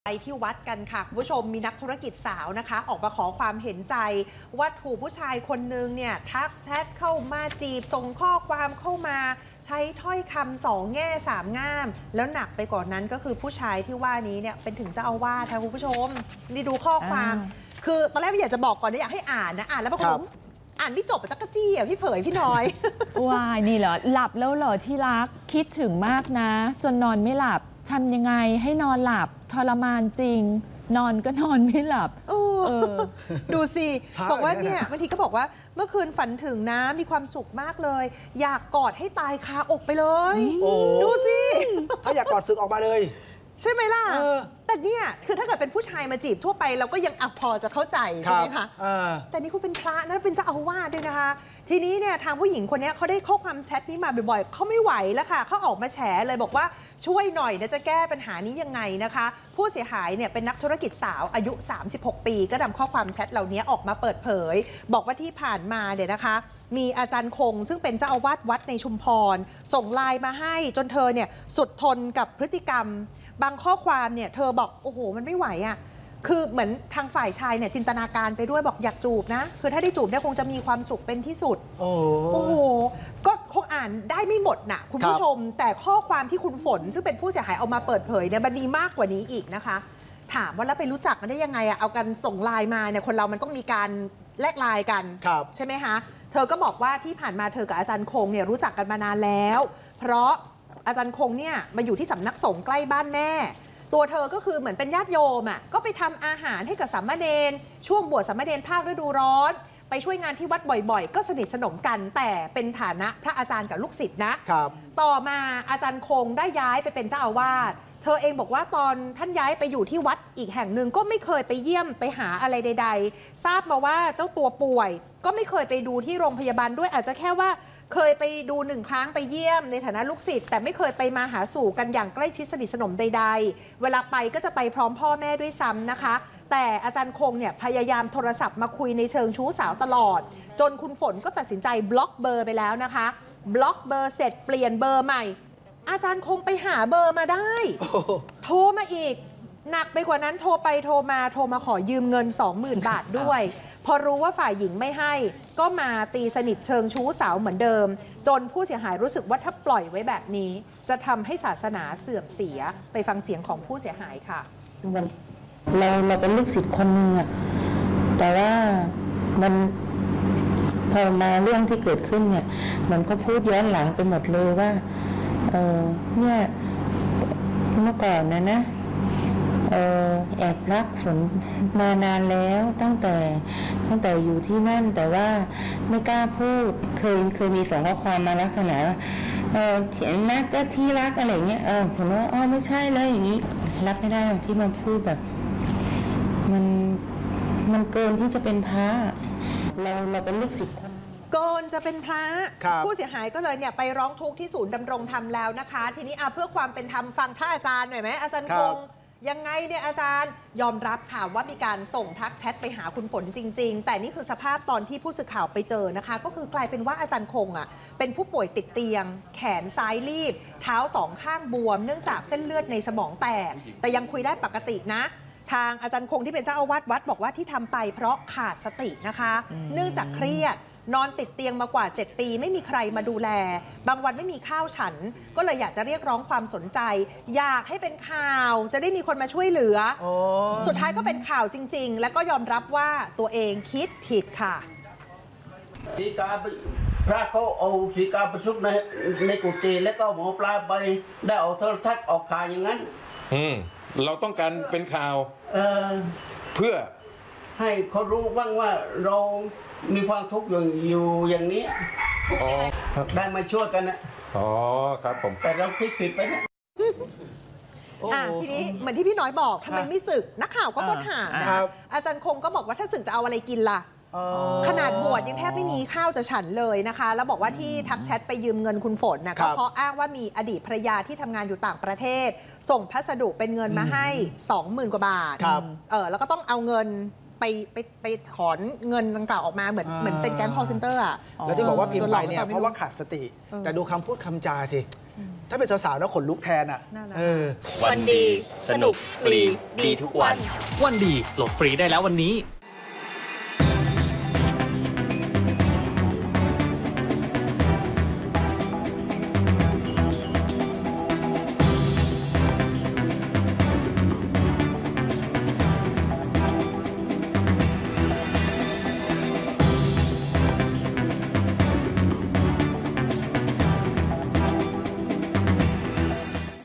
ไปที่วัดกันค่ะคุณผู้ชมมีนักธุรกิจสาวนะคะออกมาขอความเห็นใจว่าถูกผู้ชายคนนึงเนี่ยทักแชทเข้ามาจีบส่งข้อความเข้ามาใช้ถ้อยคำสองแง่สามง่ามแล้วหนักไปกว่านั้นก็คือผู้ชายที่ว่านี้เนี่ยเป็นถึงเจ้าอาวาสค่ะคุณผู้ชมนี่ดูข้อความคือตอนแรกไม่อยากจะบอกก่อนนะอยากให้อ่านนะอ่านแล้วบางคนอ่านไม่จบจักรจี้อ่ะพี่เผยพี่น้อยว้ายนี่เหรอหลับแล้วเหรอที่รักคิดถึงมากนะจนนอนไม่หลับทำยังไงให้นอนหลับทรมานจริงนอนก็นอนไม่หลับดูสิบอกว่าเนี่ยบางทีก็บอกว่าเมื่อคืนฝันถึงนะมีความสุขมากเลยอยากกอดให้ตายคาอกไปเลยดูสิถ้าอยากกอดศึกออกมาเลยใช่ไหมล่ะแต่เนี่ยคือถ้าเกิดเป็นผู้ชายมาจีบทั่วไปเราก็ยังพอจะเข้าใจใช่ไหมคะแต่นี่คุณเป็นพระนะเป็นเจ้าอาวาสด้วยนะคะทีนี้เนี่ยทางผู้หญิงคนนี้เขาได้ข้อความแชทนี้มาบ่อยๆเขาไม่ไหวแล้วค่ะเขาออกมาแฉเลยบอกว่าช่วยหน่อยนะจะแก้ปัญหานี้ยังไงนะคะผู้เสียหายเนี่ยเป็นนักธุรกิจสาวอายุ36 ปีก็นำข้อความแชทเหล่านี้ออกมาเปิดเผยบอกว่าที่ผ่านมาเนี่ยนะคะมีอาจารย์คงซึ่งเป็นเจ้าอาวาสวัดในชุมพรส่งไลน์มาให้จนเธอเนี่ยสุดทนกับพฤติกรรมบางข้อความเนี่ยเธอบอกโอ้โหมันไม่ไหวอ่ะคือเหมือนทางฝ่ายชายเนี่ยจินตนาการไปด้วยบอกอยากจูบนะคือถ้าได้จูบเนี่ยคงจะมีความสุขเป็นที่สุดโอ้โหก็คงอ่านได้ไม่หมดนะคุณผู้ชมแต่ข้อความที่คุณฝนซึ่งเป็นผู้เสียหายเอามาเปิดเผยเนี่ยมันมีมากกว่านี้อีกนะคะถามว่าแล้วไปรู้จักกันได้ยังไงอะเอากันส่งไลน์มาเนี่ยคนเรามันต้องมีการแลกไลน์กันใช่ไหมคะเธอก็บอกว่าที่ผ่านมาเธอกับอาจารย์คงเนี่ยรู้จักกันมานานแล้วเพราะอาจารย์คงเนี่ยมาอยู่ที่สำนักสงฆ์ใกล้บ้านแม่ตัวเธอก็คือเหมือนเป็นญาติโยมอ่ะก็ไปทำอาหารให้กับสามเณรช่วงบวชสามเณรภาคฤดูร้อนไปช่วยงานที่วัดบ่อยๆก็สนิทสนมกันแต่เป็นฐานะพระอาจารย์กับลูกศิษย์นะต่อมาอาจารย์คงได้ย้ายไปเป็นเจ้าอาวาสเธอเองบอกว่าตอนท่านย้ายไปอยู่ที่วัดอีกแห่งหนึ่งก็ไม่เคยไปเยี่ยมไปหาอะไรใดๆทราบมาว่าเจ้าตัวป่วยก็ไม่เคยไปดูที่โรงพยาบาลด้วยอาจจะแค่ว่าเคยไปดู1 ครั้งไปเยี่ยมในฐานะลูกศิษย์แต่ไม่เคยไปมาหาสู่กันอย่างใกล้ชิดสนิทสนมใดๆเวลาไปก็จะไปพร้อมพ่อแม่ด้วยซ้ำนะคะแต่อาจารย์คงเนี่ยพยายามโทรศัพท์มาคุยในเชิงชู้สาวตลอดจนคุณฝนก็ตัดสินใจบล็อกเบอร์ไปแล้วนะคะบล็อกเบอร์เสร็จเปลี่ยนเบอร์ใหม่อาจารย์คงไปหาเบอร์มาได้โทรมาอีกหนักไปกว่านั้นโทรไปโทรมาขอยืมเงิน 20,000 บาทด้วยพอรู้ว่าฝ่ายหญิงไม่ให้ก็มาตีสนิทเชิงชู้สาวเหมือนเดิมจนผู้เสียหายรู้สึกว่าถ้าปล่อยไว้แบบนี้จะทำให้ศาสนาเสื่อมเสียไปฟังเสียงของผู้เสียหายค่ะเราเป็นลูกศิษย์คนหนึ่งอะแต่ว่ามันพอมาเรื่องที่เกิดขึ้นเนี่ยมันก็พูดย้อนหลังไปหมดเลยว่าเนี่ยเมื่อก่อนนะแอบรักฝนมานานแล้วตั้งแต่อยู่ที่นั่นแต่ว่าไม่กล้าพูดเคยมีส่งข้อความมาลักษณะเขียนนักจะที่รักอะไรเงี้ยผมว่าไม่ใช่เลยอย่างนี้รับไม่ได้ที่มาพูดแบบมันเกินที่จะเป็นพระเราเป็นลูกศิษย์คนเกินจะเป็นพระผู้เสียหายก็เลยเนี่ยไปร้องทุกข์ที่ศูนย์ดำรงธรรมแล้วนะคะทีนี้เพื่อความเป็นธรรมฟังพระอาจารย์หน่อยไหมอาจารย์คงยังไงเนี่ยอาจารย์ยอมรับค่ะว่ามีการส่งทักแชทไปหาคุณฝนจริงๆแต่นี่คือสภาพตอนที่ผู้สื่อข่าวไปเจอนะคะก็คือกลายเป็นว่าอาจารย์คงเป็นผู้ป่วยติดเตียงแขนซ้ายรีบเท้า2 ข้างบวมเนื่องจากเส้นเลือดในสมองแตกแต่ยังคุยได้ปกตินะทางอาจารย์คงที่เป็นเจ้าอาวาสวัดบอกว่าที่ทำไปเพราะขาดสตินะคะเนื่องจากเครียดนอนติดเตียงมากว่า7 ปีไม่มีใครมาดูแลบางวันไม่มีข้าวฉันก็เลยอยากจะเรียกร้องความสนใจอยากให้เป็นข่าวจะได้มีคนมาช่วยเหลือสุดท้ายก็เป็นข่าวจริงๆและก็ยอมรับว่าตัวเองคิดผิดค่ะสีกาพระเขาเอาสีกาไปซุกในกุฏิแล้วก็หมอปลาไปได้ออกโทรทัศน์ออกข่าวอย่างนั้นเราต้องการเป็นข่าวเพื่อให้เขารู้บ้างว่าเรามีความทุกข์อยู่อย่างนี้ได้มาช่วยกันนะครับผมแต่เราคิดผิดไปนะทีนี้เหมือนที่พี่น้อยบอกทำไมไม่สึกนักข่าวก็ถามนะอาจารย์คงก็บอกว่าถ้าสึกจะเอาอะไรกินล่ะขนาดบวชยังแทบไม่มีข้าวจะฉันเลยนะคะแล้วบอกว่าที่ทักแชทไปยืมเงินคุณฝนก็เพราะอ้างว่ามีอดีตภรรยาที่ทำงานอยู่ต่างประเทศส่งพัสดุเป็นเงินมาให้ 20,000 กว่าบาทแล้วก็ต้องเอาเงินไปถอนเงินดังกล่าวออกมาเหมือนเป็นแก๊ง call center อ่ะแล้วที่บอกว่าพิมพ์ไปเนี่ยโดนหลอกหรือเปล่าเพราะว่าขาดสติ แต่ดูคำพูดคำจาสิ ถ้าเป็นสาวๆแล้วขนลุกแทนอ่ะนั่นแหละวันดี สนุก ฟรี ดีทุกวันวันดีโหลดฟรีได้แล้ววันนี้